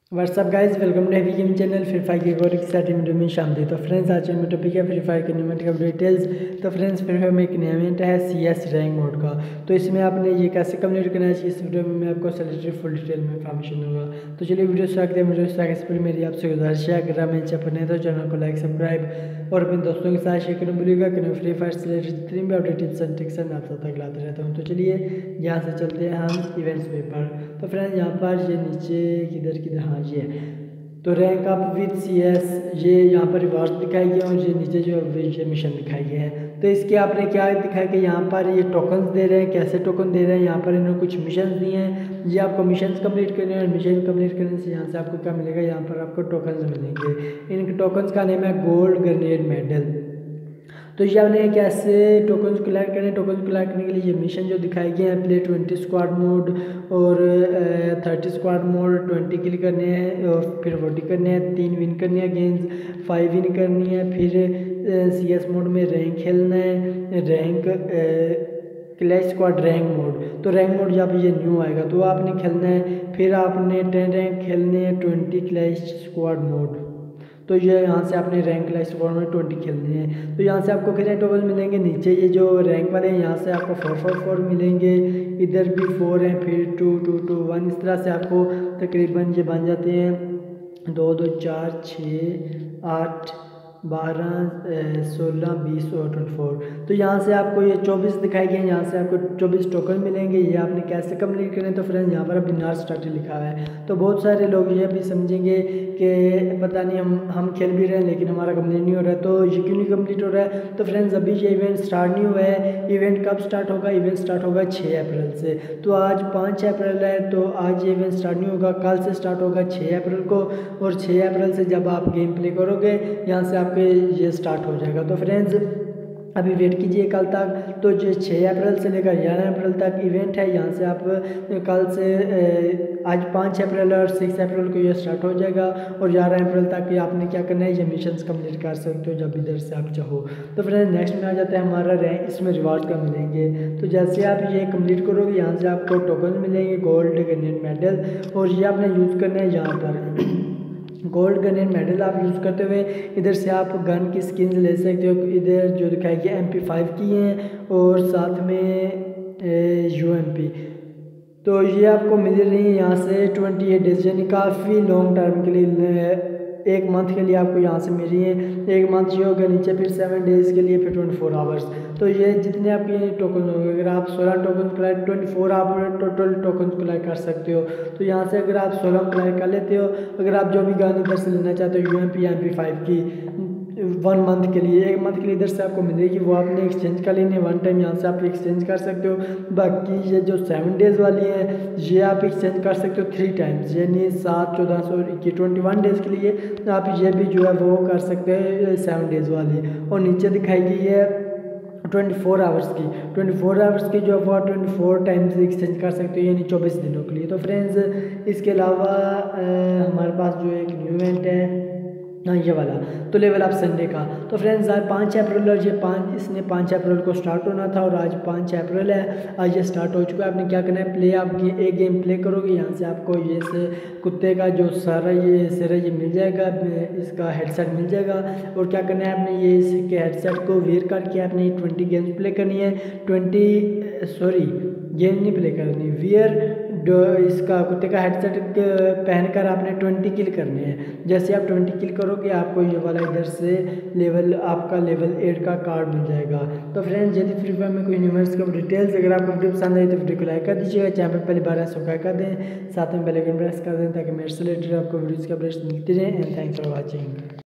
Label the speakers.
Speaker 1: WhatsApp guys, welcome to heavy game channel Free Fire की एक साथ वीडियो में शामिल। तो फ्रेंड्स, आज का टॉपिक है फ्री फायर के इवेंट का डिटेल्स। तो फ्रेंड्स, फ्री फायर में एक नया इवेंट है CS रैंक मोड का। तो इसमें आपने ये कैसे कंप्लीट करना है, इस वीडियो में मैं आपको सेलेक्टेड फुल डिटेल में इंफॉर्मेशन दूंगा। तो चलिए वीडियो स्टार्ट करें। वीडियो स्टार्ट से पहले मेरी आपसे गुजारिश है, अगर आप मेरे चैनल पर तो चैनल को लाइक सब्सक्राइब और अपने दोस्तों के साथ शेयर करना भूलिएगा कि मैं फ्री फायर से रिलेटेड जितनी भी अपडेट टिप्स एंड ट्रिक्स हैं आप तक लाते रहता हूँ। तो चलिए यहाँ से चलते हैं हम इवेंट्स पेपर। तो फ्रेंड्स, यहाँ पर ये नीचे किधर हाँ ये है, तो रैंक अप विद CS ये यहाँ पर रिवार्ड दिखाई गया और ये नीचे जो ये मिशन दिखाई गया है। तो इसके आपने क्या दिखाया कि यहाँ पर ये टोकन्स दे रहे हैं। कैसे टोकन दे रहे हैं, यहाँ पर इन्होंने कुछ मिशन दिए हैं। ये आपको मिशन कंप्लीट करने हैं और मिशन कंप्लीट करने से यहाँ से आपको क्या मिलेगा, यहाँ पर आपको टोकन्स मिलेंगे। इन टोकन्स का नेम है गोल्ड ग्रेनेड मेडल। तो ये आपने कैसे टोकन्स कलेक्ट करने, टोकन्स कलेक्ट करने के लिए ये मिशन जो दिखाए गए हैं, प्ले 20 स्क्वाड मोड और 30 स्क्वाड मोड, 20 किल करने हैं और फिर 40 करने हैं, 3 विन करनी है गेम्स, 5 विन करनी है, फिर CS मोड में रैंक खेलना है, rank clash squad rank mode. तो रैंक मोड जब ये न्यू आएगा तो आपने खेलना है। फिर आपने 10 रैंक खेलने हैं 20 क्लैश स्क्वाड मोड। तो ये यहाँ से आपने रैंक लाइस्ट फॉर में 20 खेलने हैं। तो यहाँ से आपको कितने टोकन मिलेंगे, नीचे ये जो रैंक वाले हैं यहाँ से आपको 4 मिलेंगे, इधर भी 4 हैं, फिर 2 2 2 1, इस तरह से आपको तकरीबन ये बन जाते हैं 2 2 4 6 8 12 16 20 और 24। तो यहाँ से आपको ये 24 दिखाई गए, यहाँ से आपको 24 टोकन मिलेंगे। ये आपने कैसे कंप्लीट करने, तो फ्रेंड्स यहाँ पर बिनार स्टार्टर लिखा है। तो बहुत सारे लोग ये भी समझेंगे कि पता नहीं हम खेल भी रहे हैं लेकिन हमारा कंप्लीट नहीं हो रहा है, तो ये क्यों नहीं कंप्लीट हो रहा है। तो फ्रेंड्स, अभी ये इवेंट स्टार्ट नहीं हुआ है। इवेंट कब स्टार्ट होगा, इवेंट स्टार्ट होगा 6 अप्रैल से। तो आज 5 अप्रैल है, तो आज ये इवेंट स्टार्ट नहीं होगा, कल से स्टार्ट होगा 6 अप्रैल को। और 6 अप्रैल से जब आप गेम प्ले करोगे यहाँ से आपके ये स्टार्ट हो जाएगा। तो फ्रेंड्स, अभी वेट कीजिए कल तक। तो जो 6 अप्रैल से लेकर 11 अप्रैल तक इवेंट है, यहाँ से आप कल से आज 5 अप्रैल और 6 अप्रैल को ये स्टार्ट हो जाएगा और 11 अप्रैल तक आपने क्या करना है, ये मिशंस कंप्लीट कर सकते हो जब इधर से आप चाहो। तो फ्रेंड्स, नेक्स्ट में आ जाता है हमारा रैंक, इसमें रिवार्ड का मिलेंगे। तो जैसे आप ये कंप्लीट करोगे यहाँ से आपको टोकन मिलेंगे गोल्ड ग्रेनेड मेडल, और ये आपने यूज़ करना है यहाँ पर गोल्ड ग्रेनेड मेडल। आप यूज़ करते हुए इधर से आप गन की स्किन्स ले सकते हो। इधर जो दिखाएगी MP5 की हैं और साथ में UMP। तो ये आपको मिल रही है यहाँ से 28 डेज, यानी काफ़ी लॉन्ग टर्म के लिए, 1 मंथ के लिए आपको यहाँ से मिल रही है। 1 मंथ ये हो गया, नीचे फिर 7 डेज़ के लिए, फिर 24 आवर्स। तो ये जितने आपके टोकन होंगे, अगर आप 16 टोकन कलेक्ट 24 आप टोटल टोकन कलेक्ट कर सकते हो। तो यहाँ से अगर आप 16 कलेक्ट कर लेते हो, अगर आप जो भी गन इधर से लेना चाहते हो UMP या MP5 की 1 मंथ के लिए, 1 मंथ के लिए इधर से आपको मिलेगी, वो आपने एक्सचेंज कर लेनी है। 1 टाइम यहाँ से आप एक्सचेंज कर सकते हो। बाकी ये जो 7 डेज़ वाली है ये आप एक्सचेंज कर सकते हो 3 टाइम्स, यानी 7 14 और 21 डेज़ के लिए आप ये भी जो है वो कर सकते हैं 7 डेज़ वाली। और नीचे दिखाई गई है 24 आवर्स की, 24 आवर्स की जो है वो 24 टाइम्स एक्सचेंज कर सकते हो, यानी 24 दिनों के लिए। तो फ्रेंड्स, इसके अलावा हमारे पास जो एक न्यू इवेंट है ये वाला, तो लेवल अप संडे का। तो फ्रेंड्स, आज 5 अप्रैल और इसने 5 अप्रैल को स्टार्ट होना था और आज 5 अप्रैल है, आज ये स्टार्ट हो चुका है। आपने क्या करना है, प्ले आप एक गेम प्ले करोगे, यहाँ से आपको ये से कुत्ते का जो सारा ये सिर है ये मिल जाएगा, इसका हेडसेट मिल जाएगा। और क्या करना है, आपने ये इसके हेडसेट को वेयर करके आपने 20 गेम्स प्ले करनी है। 20 गेम नहीं प्ले करनी, वियर इसका कुत्ते का हेडसेट पहनकर आपने 20 किल करने हैं। जैसे आप 20 किल करोगे आपको ये वाला इधर से आपका लेवल 8 का कार्ड मिल जाएगा। तो फ्रेंड्स, यदि फ्री फायर में कोई न्यूमेंट्स का डिटेल्स अगर आपको वीडियो पसंद आई तो वीडियो को लाइक कर दीजिएगा, चैनल पर पहली बार सब्सक्राइब कर दें, साथ में बेल आइकन प्रेस कर दें ताकि मेरे से रिलेटेड आपको वीडियोज़ के अपडेट्स मिलती रहें। And thanks for watching.